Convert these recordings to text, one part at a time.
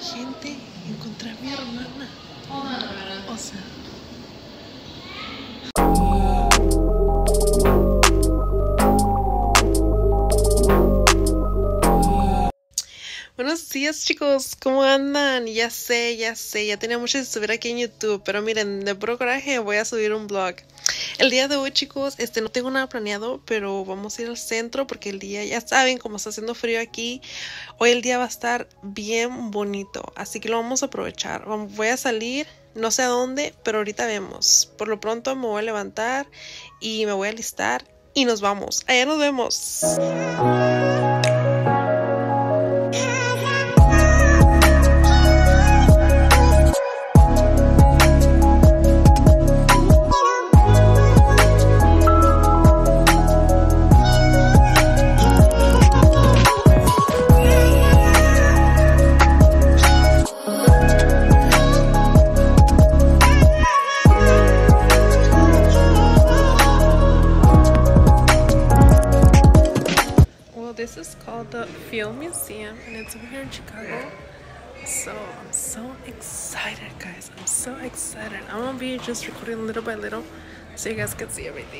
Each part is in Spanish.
Gente, encontré a mi hermana. O sea. Buenos días, chicos, ¿cómo andan? Ya sé, ya tenía mucho de subir aquí en YouTube, pero miren, de puro coraje voy a subir un vlog. El día de hoy, chicos, no tengo nada planeado, pero vamos a ir al centro porque el día, ya saben, como está haciendo frío aquí, hoy el día va a estar bien bonito, así que lo vamos a aprovechar. Voy a salir, no sé a dónde, pero ahorita vemos. Por lo pronto me voy a levantar y me voy a alistar y nos vamos. Allá nos vemos. This is called the Film Museum and it's over here in Chicago. So I'm so excited, guys. I'm so excited. I'm gonna be just recording little by little so you guys can see everything.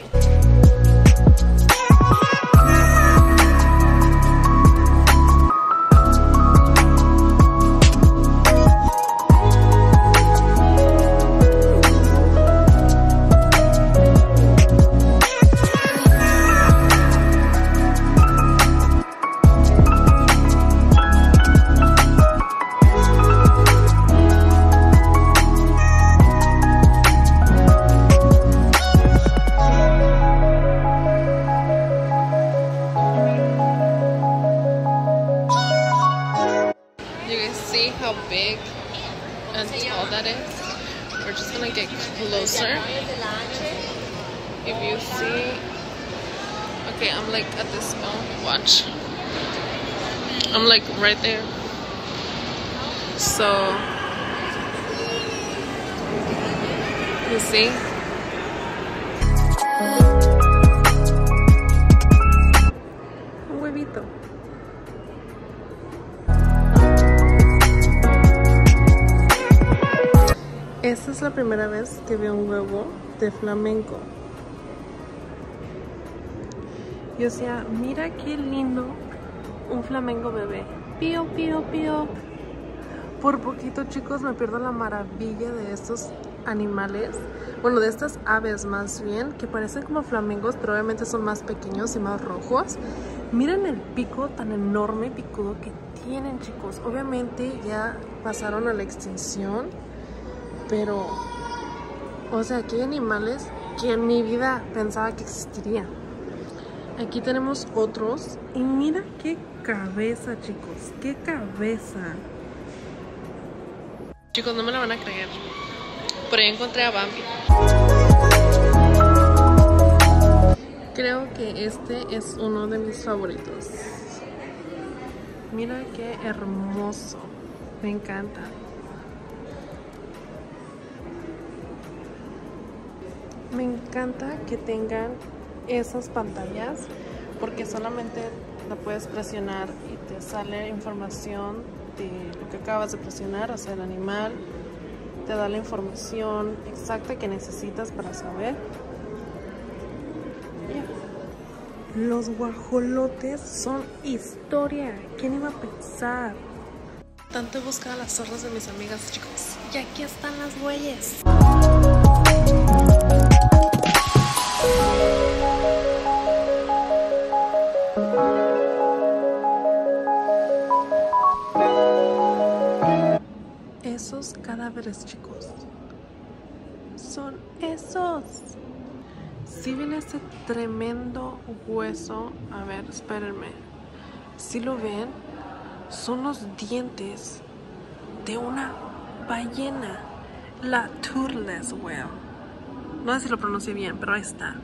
See how big and tall that is? We're just gonna get closer. If you see, okay, I'm like at this watch. I'm like right there. So you see? Un huevito. Esta es la primera vez que veo un huevo de flamenco. Y o sea, mira qué lindo un flamenco bebé. Pío, pío, pío. Por poquito, chicos, me pierdo la maravilla de estos animales. Bueno, de estas aves más bien, que parecen como flamencos, pero obviamente son más pequeños y más rojos. Miren el pico tan enorme y picudo que tienen, chicos. Obviamente ya pasaron a la extinción. Pero, o sea, aquí hay animales que en mi vida pensaba que existirían. Aquí tenemos otros. Y mira qué cabeza, chicos. ¡Qué cabeza! Chicos, no me la van a creer. Por ahí encontré a Bambi. Creo que este es uno de mis favoritos. Mira qué hermoso. Me encanta. Me encanta que tengan esas pantallas porque solamente la puedes presionar y te sale información de lo que acabas de presionar, o sea, el animal te da la información exacta que necesitas para saber. Yeah. Los guajolotes son historia. ¿Quién iba a pensar? Tanto he buscado las zorras de mis amigas, chicos, y aquí están las güeyes. Esos cadáveres, chicos, son esos. Si ven ese tremendo hueso, a ver, espérenme. Si lo ven, son los dientes de una ballena, la toothless whale. No sé si lo pronuncié bien, pero ahí está.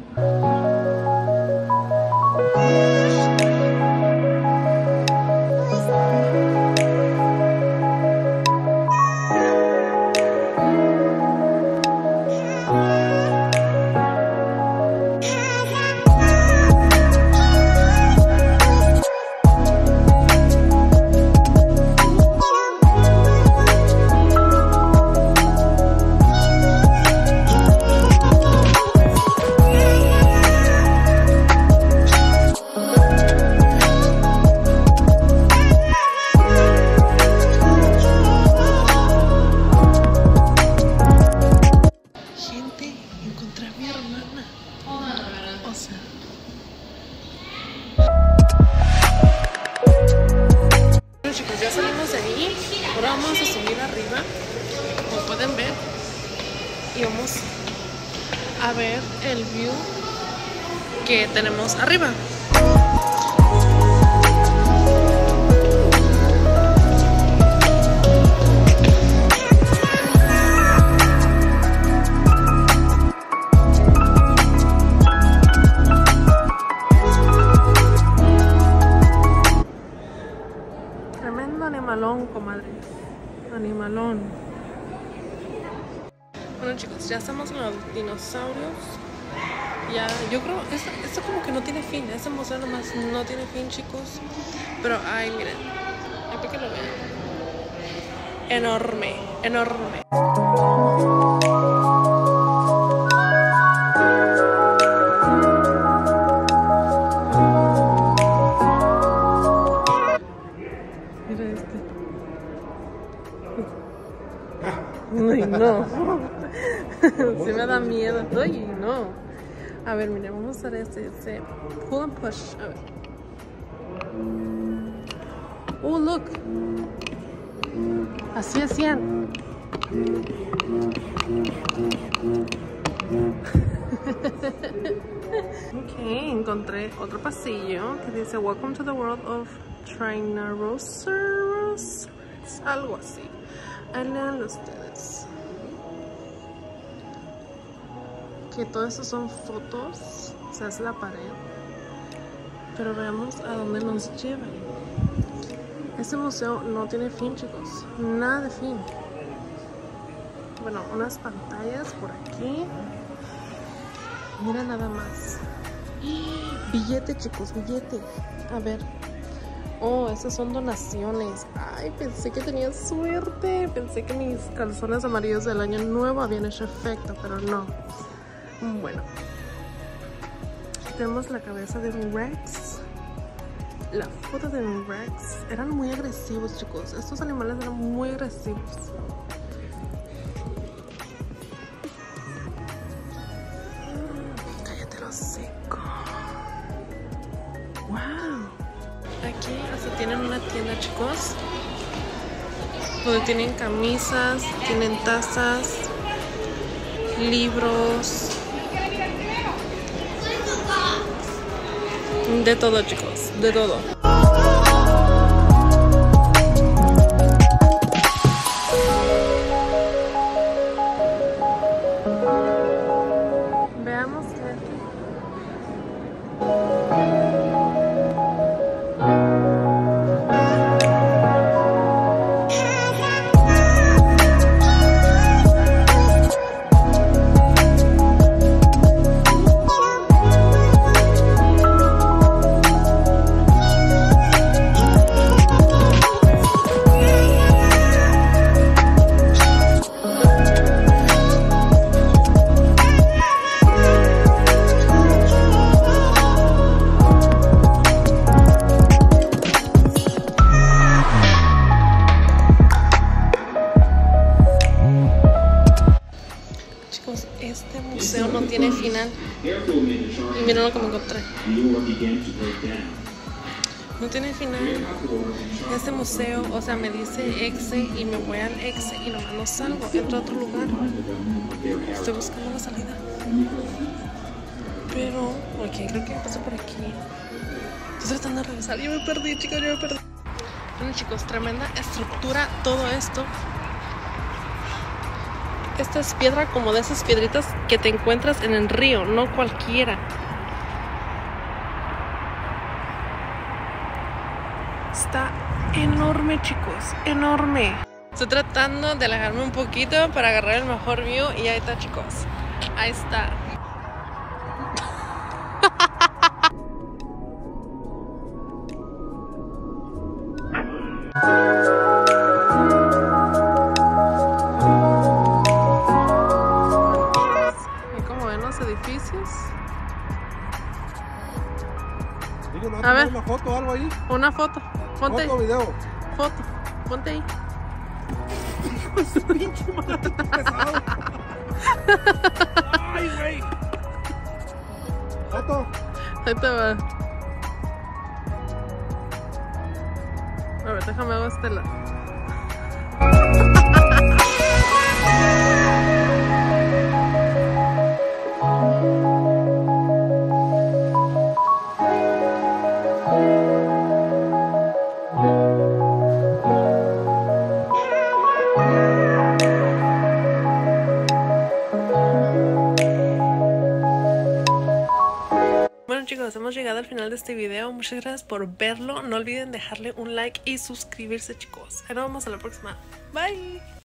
Ahora vamos a subir arriba, como pueden ver, y vamos a ver el view que tenemos arriba. Tremendo animalón, comadre. Animalón. Bueno, chicos, ya estamos en los dinosaurios. Ya, yo creo, esto como que no tiene fin. Este museo nomás no tiene fin, chicos. Pero, ay, miren. Aquí que lo vean. Enorme, enorme. Mira este. Ay, no. Sí me da miedo. Ay, no. A ver, mira, vamos a hacer este pull and push. A ver. Oh, look. Así hacían. Ok, encontré otro pasillo que dice Welcome to the world of Tyrannosaurus. Algo así. Ahí leanlo ustedes. Que todo eso son fotos, o sea, es la pared. Pero veamos a dónde nos lleva. Este museo no tiene fin, chicos. Nada de fin. Bueno, unas pantallas por aquí. Mira nada más. Billete, chicos, billete. A ver. Oh, esas son donaciones. Ay, pensé que tenía suerte. Pensé que mis calzones amarillos del año nuevo habían hecho efecto, pero no. Bueno, tenemos la cabeza de un Rex, la foto de un Rex. Eran muy agresivos, chicos. Estos animales eran muy agresivos. Cállate lo seco. Wow. Aquí hasta tienen una tienda, chicos, donde tienen camisas, tienen tazas, libros. De todo, chicos, de todo. Veamos qué hay aquí. Este museo no tiene final. Y miren lo que me encontré. No tiene final. Este museo, o sea, me dice exe y me voy al exe y nomás no salgo. Entro a otro lugar. Estoy buscando la salida. Pero, ok, creo que paso por aquí. Estoy tratando de regresar. Yo me perdí, chicos, yo me perdí. Bueno, chicos, tremenda estructura todo esto. Esta es piedra como de esas piedritas que te encuentras en el río, no cualquiera. Está enorme, chicos, enorme. Estoy tratando de alejarme un poquito para agarrar el mejor view y ahí está, chicos. Ahí está. Edificios. A ver, una foto o algo ahí. Una foto. Ponte foto, ahí. video. Foto. Ponte ahí. Ese pinche maratón pesado. Ay, güey. Foto. Ahí te va. A ver, déjame hago este lado. hemos llegado al final de este video. Muchas gracias por verlo. No olviden dejarle un like y suscribirse, chicos. Ahora vamos a la próxima. Bye.